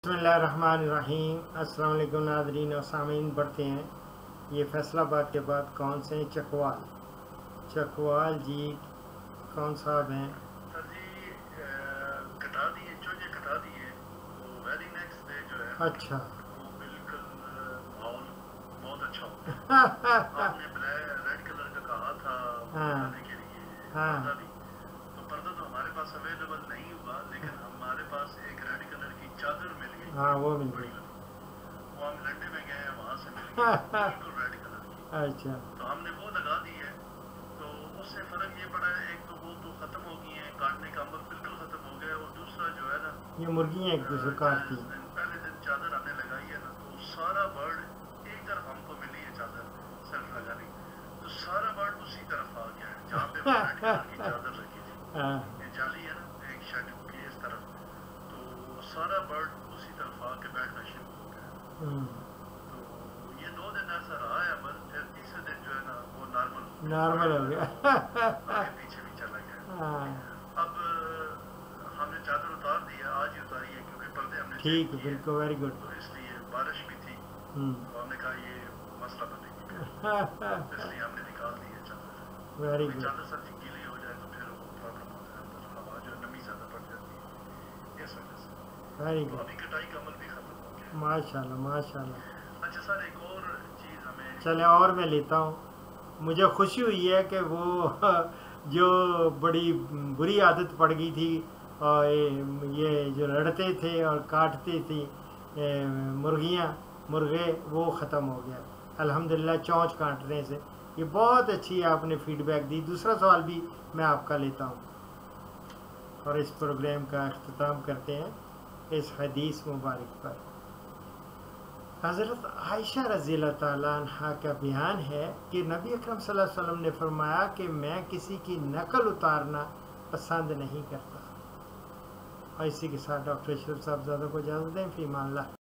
बिस्मिल्लाहिर्रहमानिर्रहीम। अस्सलाम वालेकुम नाज़रीन और सामीन। बढ़ते हैं। ये फैसलाबाद के बाद कौन से हैं? चकवाल जी कौन साहब हैं? सर जी कटा दिए, चोजे कटा दिए तो वेरी नेक्स्ट डे जो है अच्छा वो बिल्कुल माहौल बहुत अच्छा हो गया। आपने रेड कलर का कहा था हाँ बताने के लिए हाँ पर्दा भी, तो पर्दा तो हमारे पास अवेलेबल नहीं हुआ, लेकिन हमारे पास एक रेड कलर की चादर मिल गई। हाँ वो मिल बड़ी गई। वो हम लंडे में गए, वहाँ से मिल गई बिल्कुल रेड कलर की। अच्छा तो हमने वो लगा दी है, तो उससे फ़र्क ये पड़ा है, एक तो वो तो ख़त्म हो गई है, काटने का अमल बिल्कुल ख़त्म हो गया, और दूसरा जो है ना ये मुर्गियाँ एक दूसरे काटती हैं। पहले दिन चादर हमने लगाई है ना, तो सारा बर्ड एक तरफ हमको मिली है चादर सेल्फ लगाने, तो सारा बर्ड उसी तरफ आ गया है जहाँ पे रेड कलर की चादर रखी थी। ये जाली है ना एक शेड की इस तरफ, तो सारा बर्ड उसी तरफ आके बैठना शुरू हो गया। तो ये 2 दिन ऐसा रहा है, बस फिर तीसरे दिन जो है ना वो नॉर्मल हो गया। आगे पीछे भी चला गया। अब हमने चादर उतार दी है, आज ही उतारी है क्योंकि पर्दे हमने ठीक है, बिल्कुल वेरी गुड। तो इसलिए बारिश भी थी, तो हमने कहा ये मसला बनेगी फिर इसलिए हमने निकाल दी है चादर। Very good. चादर सर जी गीली हो जाए तो फिर वो प्रॉब्लम होता है, अंदर हवा जो नमी ज़्यादा पड़ जाती है इस वजह से। वेरी तो गुड। अभी कटाई का अमल भी ख़त्म हो गया। माशाल्लाह माशाल्लाह। अच्छा सर, एक और चीज़ हमें चले और मैं लेता हूँ। मुझे खुशी हुई है कि वो जो बड़ी बुरी आदत पड़ गई थी और ये जो लड़ते थे और काटते थे मुर्गे, वो ख़त्म हो गया अल्हम्दुलिल्लाह चोंच काटने से। ये बहुत अच्छी आपने फीडबैक दी। दूसरा सवाल भी मैं आपका लेता हूँ और इस प्रोग्राम का अख्ताम करते हैं इस हदीस मुबारक पर। हज़रत आयशा रज़ियल्लाहु ताला अन्हा का बयान है कि नबी अकरम सल्लल्लाहु अलैहि वसल्लम ने फरमाया कि मैं किसी की नकल उतारना पसंद नहीं करता। और इसी के साथ डॉक्टर अशरफ साहब ज़्यादा को इजाज़त दें। फ़ी अमान अल्लाह।